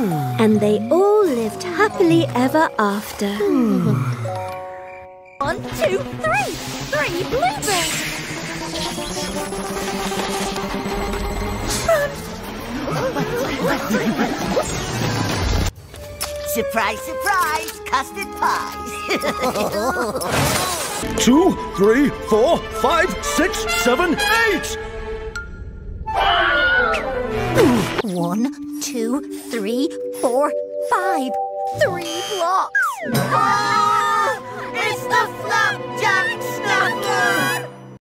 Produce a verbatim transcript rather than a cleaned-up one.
And they all lived happily ever after. One, two, three! Three bluebirds! Surprise, surprise! Custard pies! Two, three, four, five, six, seven, eight! One, two, three, four, five. Three blocks! Ah! It's the flapjack snuffer!